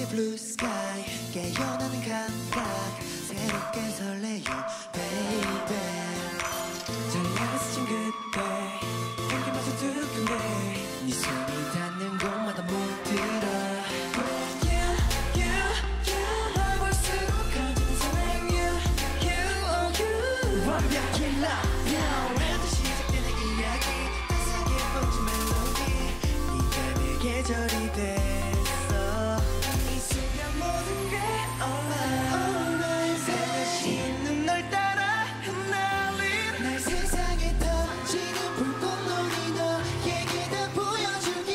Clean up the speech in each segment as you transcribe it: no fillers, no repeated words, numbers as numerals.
blue sky 깨어나는 감각 새롭게 설레요 baby 전략을 스친 그때 향기마저 두근대 네 손이 닿는 곳마다 물들어 계절이 됐어 이 순간 모든 게 alright 새벽시는 널 따라 흩날린 날 세상에 터지는 불꽃놀이 너에게 다 보여줄게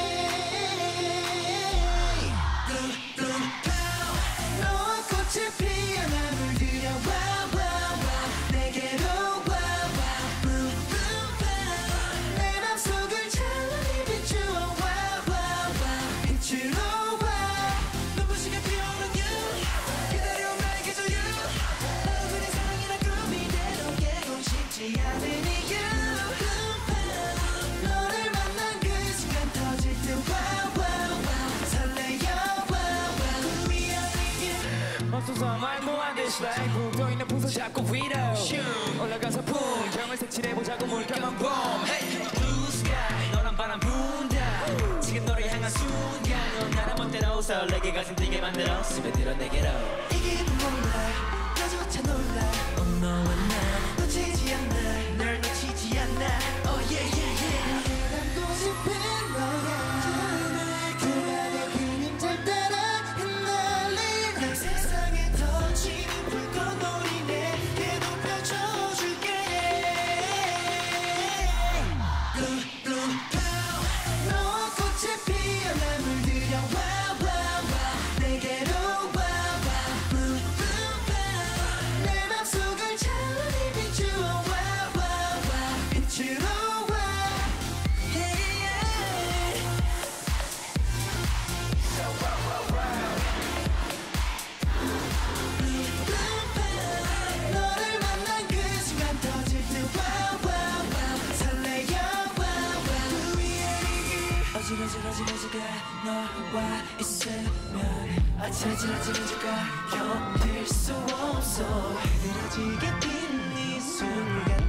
Blue blue pow 너와 꽃을 피어나 물들여 wow wow wow 내게로 wow wow Blue blue pow 내 맘속을 찬란히 비추어 너를 만난 그 순간 터질 때 wow wow wow 설레요 wow wow 그 위아래 맙소사 말도 안 돼 슬라임 푹 떠있는 풍선 잡고 위로 올라가서 풍경을 색칠해보자고 물감한 봄 hey blue sky 너란 바람 분다 지금 너를 향한 순간 넌 나를 멋대로 설레게 가슴 뛰게 만들어 스며들어 내게로 이 기분 몰라 나조차 놀라 너와 나 놓치지 않나 널 놓치지 않나 oh yeah yeah yeah 닮고 싶은 너야 그 안에 그림자를 따라 흩날린 날 세상에 터지는 불꽃놀이 내게도 펼쳐줄게 Blue blue pow 너와 꽃을 피어나 물들여 wow wow wow 내게로 wow wow Blue blue pow 내 맘속을 찬란히 비추어 wow wow wow 빛으로 wow hey yeah Blue blue pow 너를 만난 그 순간 터질 때 wow wow wow 설레요 wow wow 그 위에 어지러지가 너와 있으면 아차질하지가 견딜 수 없어 흐드러지게 뛴 이 순간